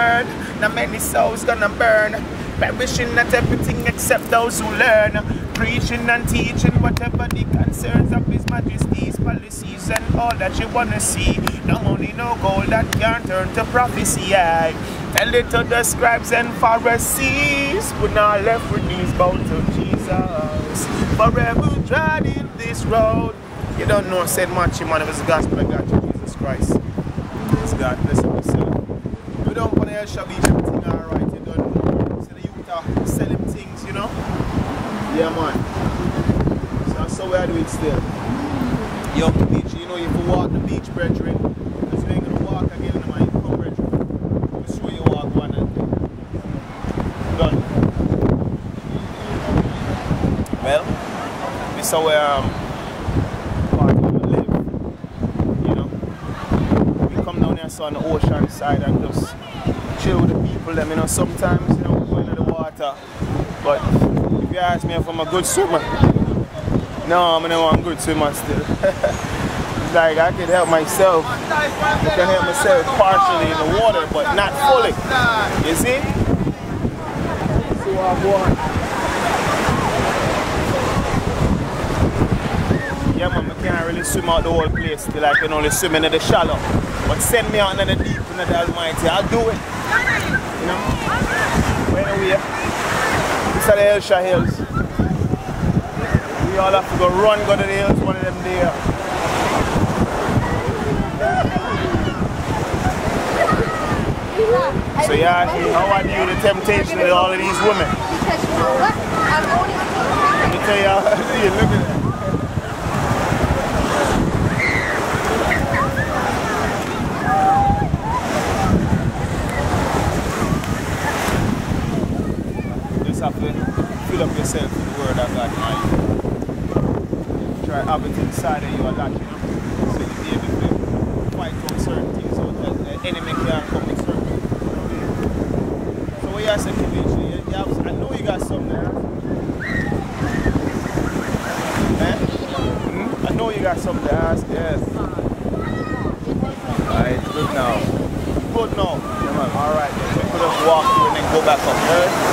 word. Not many souls gonna burn, perishing at everything except those who learn. Preaching and teaching whatever the concerns of His Majesty's policies and all that you wanna see. No money, no gold that can turn to prophecy. I tell it to the scribes and Pharisees, we're not left with knees bound to Jesus. Forever treading this road. You don't know St. Matthew, man, if it's the gospel of God to Jesus Christ. It's God, bless yourself. We don't want to HELLSHIRE Beach, everything alright, you don't know. So the youth are selling things, you know? Yeah, man. So that's how we are doing still. You're on the beach, you know, you can walk the beach, brethren. Because you ain't going to walk again, man. Come, brethren. We'll show you walk one and done. Well, this is how we live. You know? We come down here so on the ocean side and just chill with the people. Them, you know, sometimes, you know, we go into the water. But if you ask me if I'm a good swimmer, no, I'm a good swimmer still. It's like I can help myself. I can help myself partially in the water, but not fully. You see? So I want. Yeah, man, I can't really swim out the whole place still. I can only swim in the shallow. But send me out in the deep, in the Almighty, I'll do it. You know? But anyway, these are the HELLSHIRE Hills. We all have to go run, go to the hills, one of them there. So yeah, how I deal with the temptation with all of these women. Let me tell you how I deal, look at that. Have to fill up yourself with the word of God, man. Try to have it inside of you a lot, you know. So you'll be able to fight on certain things so that the enemy can't come with certain things. So what you are saying, I know you got some there. Eh? I know you got some there, yes. Alright, good now. Good now. Alright, then we could just walk through and then go back up, right?